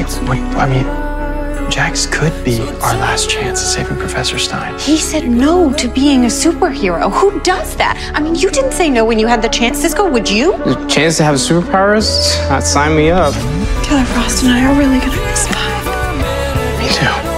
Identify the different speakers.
Speaker 1: I mean, Jax could be our last chance at saving Professor Stein.
Speaker 2: He said no to being a superhero. Who does that? I mean, you didn't say no when you had the chance, Cisco, would you?
Speaker 3: The chance to have superpowers? Sign me up.
Speaker 4: Killer Frost and I are really gonna miss Spy.
Speaker 1: Me too.